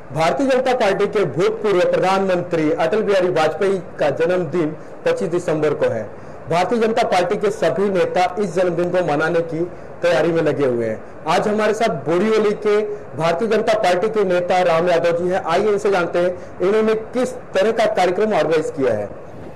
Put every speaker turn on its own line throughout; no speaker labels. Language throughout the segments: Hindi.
भारतीय जनता पार्टी के भूतपूर्व प्रधानमंत्री अटल बिहारी वाजपेयी का जन्मदिन 25 दिसंबर को है। भारतीय जनता पार्टी के सभी नेता इस जन्मदिन को मनाने की तैयारी में लगे हुए हैं। आज हमारे साथ बोरीवली के भारतीय जनता पार्टी के नेता राम यादव जी हैं। आइए इनसे जानते हैं इन्होंने किस तरह का कार्यक्रम ऑर्गेनाइज किया है।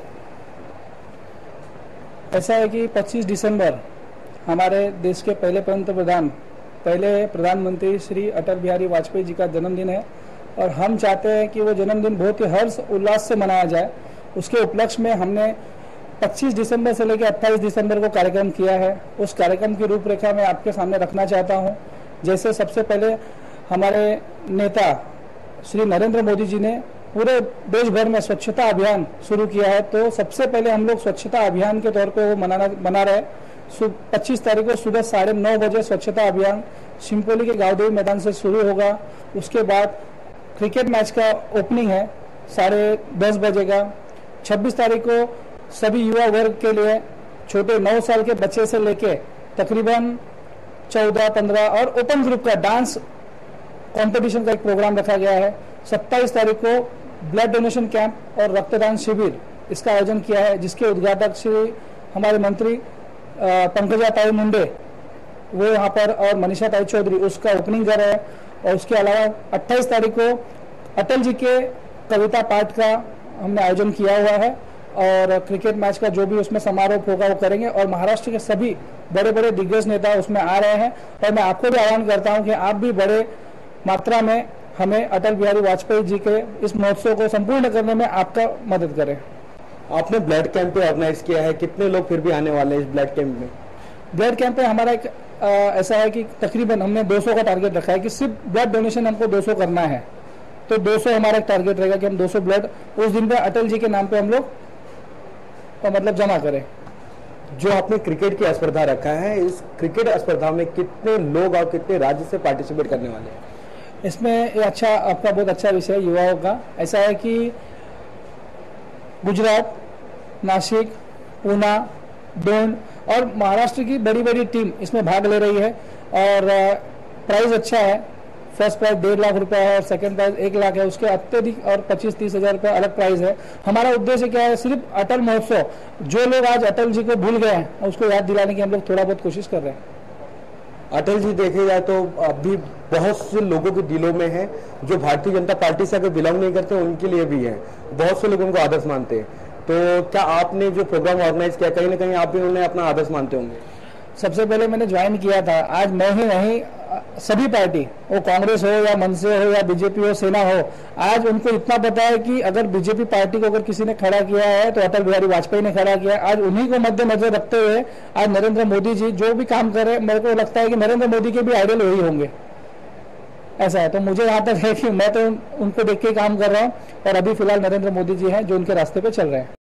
ऐसा है कि 25 दिसंबर हमारे देश के पहले प्रधानमंत्री श्री अटल बिहारी वाजपेयी जी का जन्मदिन है और हम चाहते हैं कि वो जन्मदिन बहुत ही हर्ष उल्लास से मनाया जाए। उसके उपलक्ष्य में हमने 25 दिसंबर से लेकर 28 दिसंबर को कार्यक्रम किया है। उस कार्यक्रम की रूपरेखा मैं आपके सामने रखना चाहता हूं। जैसे सबसे पहले हमारे नेता श्री नरेंद्र मोदी जी ने पूरे देश भर में स्वच्छता अभियान शुरू किया है, तो सबसे पहले हम लोग स्वच्छता अभियान के तौर पे वो मना रहे। 25 तारीख को सुबह 9:30 बजे स्वच्छता अभियान शिमपोली के गावदेवी मैदान से शुरू होगा। उसके बाद क्रिकेट मैच का ओपनिंग है 10:30 बजे का। 26 तारीख को सभी युवा वर्ग के लिए छोटे 9 साल के बच्चे से लेके तकरीबन 14, 15 और ओपन ग्रुप का डांस कंपटीशन का एक प्रोग्राम रखा गया है। 27 तारीख को ब्लड डोनेशन कैंप और रक्तदान शिविर इसका आयोजन किया है, जिसके उद्घाटक श्री हमारे मंत्री पंकजा ताई मुंडे वो यहाँ पर और मनीषा ताई चौधरी उसका ओपनिंग कर रहे हैं। और उसके अलावा 28 तारीख को अटल जी के कविता पाठ का हमने आयोजन किया हुआ है और क्रिकेट मैच का जो भी उसमें समारोह होगा वो करेंगे और महाराष्ट्र के सभी बड़े बड़े दिग्गज नेता उसमें आ रहे हैं। और मैं आपको भी आह्वान करता हूं कि आप भी बड़े मात्रा में हमें अटल बिहारी वाजपेयी जी के इस महोत्सव को संपूर्ण करने में आपका मदद करें।
आपने ब्लड कैंप ऑर्गेनाइज किया है, कितने लोग फिर भी आने वाले हैं इस ब्लड कैंप में?
ब्लड कैंप पे हमारा एक ऐसा है कि तकरीबन हमने 200 का टारगेट रखा है कि सिर्फ ब्लड डोनेशन हमको 200 करना है, तो 200 हमारा एक टारगेट रहेगा कि हम 200 ब्लड उस दिन पे अटल जी के नाम पे हम लोग मतलब जमा करें।
जो आपने क्रिकेट की स्पर्धा रखा है, इस क्रिकेट स्पर्धा में कितने लोग और कितने राज्य से पार्टिसिपेट करने वाले हैं?
इसमें अच्छा आपका बहुत अच्छा विषय युवाओं का। ऐसा है कि गुजरात, नासिक, पूना, दोन और महाराष्ट्र की बड़ी बड़ी टीम इसमें भाग ले रही है और प्राइस अच्छा है। फर्स्ट प्राइज 1.5 लाख रुपए है और सेकंड प्राइज 1 लाख है। उसके अत्यधिक और 25-30 हजार रुपए अलग प्राइज है। हमारा उद्देश्य क्या है? सिर्फ अटल महोत्सव, जो लोग आज अटल जी को भूल गए हैं उसको याद दिलाने की हम लोग थोड़ा बहुत कोशिश कर रहे हैं।
अटल जी देखे जाए तो अभी बहुत से लोगों के दिलों में है, जो भारतीय जनता पार्टी से अगर बिलोंग नहीं करते उनके लिए भी है। बहुत से लोग उनको आदर्श मानते हैं। तो क्या आपने जो प्रोग्राम ऑर्गेनाइज किया, कहीं ना कहीं आप भी उन्हें अपना आदर्श मानते होंगे?
सबसे पहले मैंने ज्वाइन किया था, आज मैं ही नहीं सभी पार्टी, वो कांग्रेस हो या मनसे हो या बीजेपी हो, सेना हो, आज उनको इतना पता है कि अगर बीजेपी पार्टी को अगर किसी ने खड़ा किया है तो अटल बिहारी वाजपेयी ने खड़ा किया है। आज उन्हीं को मद्देनजर रखते हुए आज नरेंद्र मोदी जी जो भी काम कर रहे हैं, मेरे को लगता है कि नरेंद्र मोदी के भी आइडल वही होंगे। ऐसा है, तो मुझे यहाँ तक है कि मैं तो उनको देख के काम कर रहा हूँ और अभी फिलहाल नरेंद्र मोदी जी हैं जो उनके रास्ते पे चल रहे हैं।